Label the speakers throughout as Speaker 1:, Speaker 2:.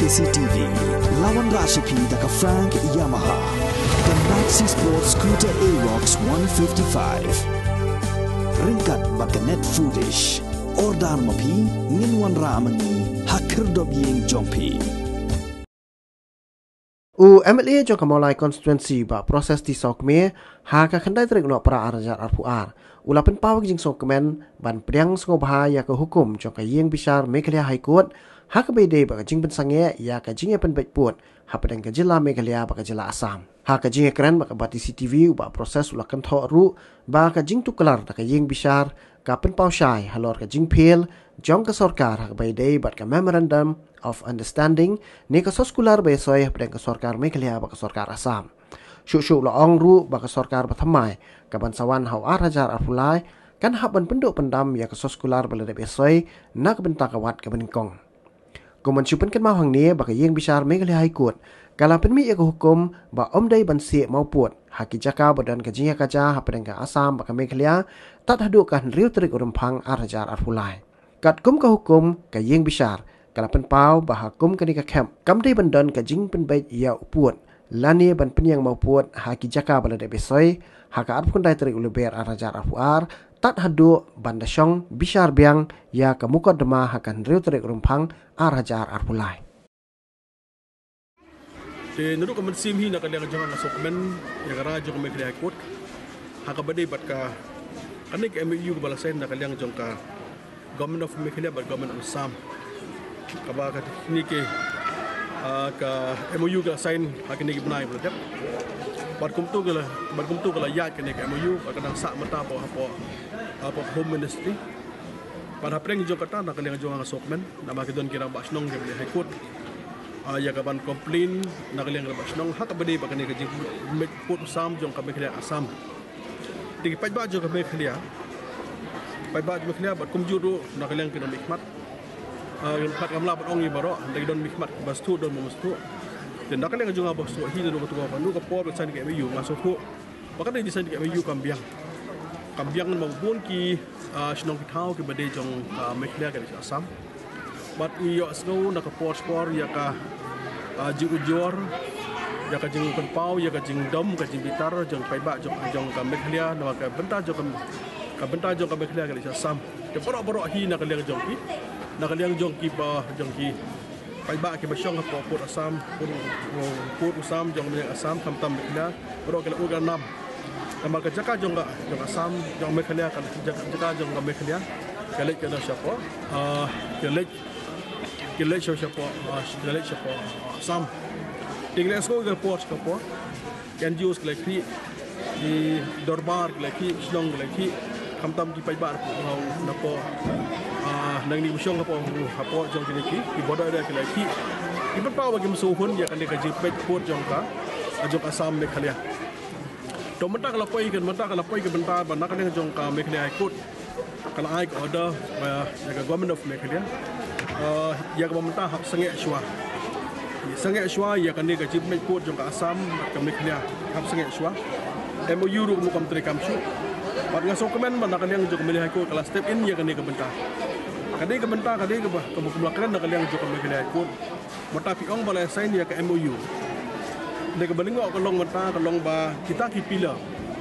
Speaker 1: KCTV, lawan Rashipi daka Frank Yamaha, the Maxi Sports Scooter Aerox 155. Ringkat bakanet foolish, ordan mapi, nginwan ramani, hakir dobying jompi.
Speaker 2: MLA ចុះកមឡៃ constituency បា process ទីសោកមេហាកខណ្ឌត្រឹកណប្រាអរចារអរភូអាឧឡាពិនប៉ាវគិងសោកមែនបានព្រៀងស្ងបហាយ៉ាកហុគុមចុះកយាងពិសារមេឃលាហៃកួតហាកបេដេបកជិងពិនសង្ងាយ៉ាកជិងពិនបិចពួតហាបដងកజిల్లాមេឃលាបកజిల్లాអាសាមហាកជិងក្រានបកបាទី CCTV បា process ឧឡាកន្ធរុបាកជិងទុកឡារតកយាងពិសារកាពិនប៉ាវឆាយហឡរកជិងភៀលចងកសរការហាកបេដេបាត់ក memorandum of understanding នេះកសស្គូឡារបេសយបដងកសរការមេឃលាបកសរការអាសាមሹលអងរូបកសរការបឋមៃកបានសវណ្ណហៅអរចារអរហ្វូឡៃកាន់ហបបានបណ្ដុបណ្ដាំយ៉ាកសស្គូឡារបលដេបេសយណាកបានតាកវ៉ាត់កបានកងកុំបានជួបកិនមកហងនេះបកយាងវិសារមេឃលាហៃគួតកាលាពិនមីយកហុគុមបអមដៃបានសៀមកពួតហាគិចកាបដនកជាកាចាហបដងកអាសាមបកមេឃលាតតហឌុកានរៀវត្រិករំផាំងអរចារអរហ្វូឡៃកាត់គុំកហុគុមកយាងវិសារកាលាពិនប៉ាវបហគុំកនិកខេមកំដៃបណ្ដនកជីងពិនបេយ៉ាឧពួតLani ban penyang maupun haki jaka balade besoi haka arpun dai terik uleber arajar afuar tat hadu bandasyong bishar biang ya kemuka dema hakan riu terik rumpang arajar arpulai.
Speaker 3: Di nurut kemen simhi nak kalian jangan masuk kemen ya kara jong kemen kalian ikut haka badai bat ka kanik MU balasen nak kalian jong ka government of Mekhlia bat government of Assam kaba ka ni ke ka MOU ka sign akan ni benai berdekat. Barkum tu kala yat kan ni MOU akan sak mata apa home ministry. Pada preng jo kata nak kalian jo ngasok men nama kedon kira basnong ke boleh ikut. Ya kaban komplain nak kalian ke basnong hak bade pakai ni ke put Assam jong ka Mekhlia Assam. Di pajba jo ka Mekhlia. Pajba jo Mekhlia barkum juru nak kalian kena nikmat. Empat kamla pat ongi baro dari don mikmat bastu don mustu dan nak kalian juga bastu hi don betul apa nu kapor besan ke MU masuk tu bahkan di sana ke MU kambiang maupun ki senong kitau ke badai jong Mekhlia ke Assam bat iyo snow nak kapor spor ya ka jing ujor ya ka jing penpau ya ka jing dom ka jing bitar jong paiba jong ka Mekhlia nak ka benta jong ka Mekhlia ke Assam de boro hi nak kalian jong ki nak kalian jongki paiba ke basyong ka put Assam put Assam jong me Assam tam Mekhlia ro kala uga nam nama ka jaka jong Assam jong Mekhlia kan jaka jong Mekhlia kale kana syapo kale syapo Assam tinggal sko ke port kan jus kale ki di dorbar kale ki snong kale ki tam ki paiba na po nang ni musyong hapo jong kiniki di bodoh dia kilaki iban pa wagi musuhun ya kan dia jipet put jong ka jong Assam Mekhlia to menta kala poi ke benta ban nak dia jong ka Mekhlia ikut kala ai ko order ya government of Mekhlia ya ka menta hak sange shwa ya kan dia jipet put jong ka Assam ka Mekhlia hak sange shwa MOU ru mu kam trekam shu bat ngasok kemen ban nak dia jong Mekhlia ikut kala step in ya kan dia ka benta kadai ke benta kadai ke kebelakang nak kalian juga Mekhlia ikut mata piong balai sign dia ke MOU de ke belingok kalong mata kalong ba kita ki pila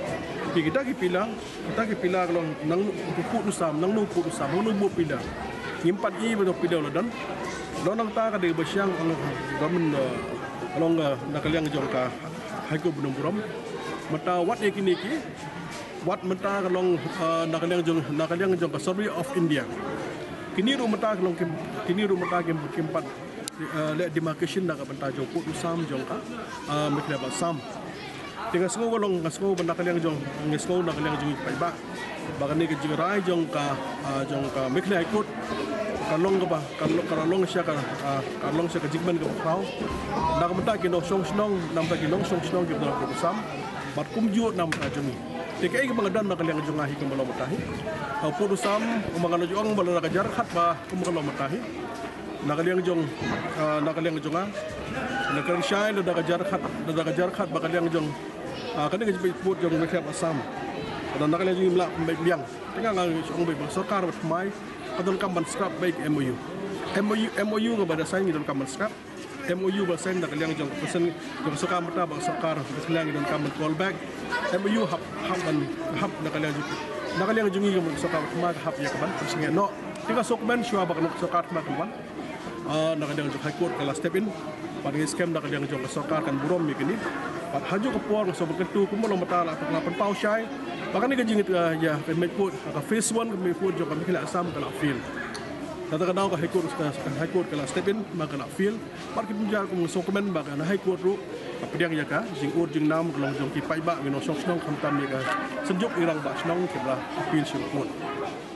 Speaker 3: kalong nang put usam nang nu put usam nu bu pila ngimpat i betul pila dan nang ta kadai besyang gamen kalong nak kalian jong ka haiku bunung buram mata wat ekini ki wat mata kalong nak kalian jong ka Survey of India kini rumah tak kimpat le demarcation nak benta jong put Assam jong ka Mekhlia Assam tinggal semua golong semua benda kalian jong ngesko nak kalian jong paiba bahkan ni ke jirai jong ka Mekhlia ikut kalong ke ba kalong sia ka jigmen ke pau nak benta ke song snong nam ta ke song snong ke dalam Assam bat kumju nam ta jong Tikai ke pengadan nak kalian jong ahi kembali matahi. Put Assam umangan jong bala nak jar khat ba kembali matahi. Nak kalian jong nak kalian syai nak jar khat ba kalian jong kan ke put jong Mekhlia Assam. Dan nak kalian jong melak biang. Tengah ngang jong be sarkar mai kadon kamban scrap baik MOU ke pada sign kadon kamban scrap MOU basen nak liang jong pesen jong sokar mata bang sokar liang dan kamen callback MOU hap nak liang jong ini sokar mak hap ya kaban pasnya no tinggal sokmen syua bak nak sokar mak kaban nak liang jong high court kalau step in pada scam nak liang jong sokar kan burom ni kini pat haju ke puar so berkentu kumul mata la pelapan pau syai bahkan ni kejing ya kan make put ka phase 1 ke make put jong kami kena asam kena feel kadang-kadang high court kalau step in maka nak feel par kita menjar kum sokomen maka na high court ru pediang ya ka jing ur jing nam kalau jong ki pai ba ngino sok snong kham tam ni ka senjuk irang ba snong ke bla appeal syukun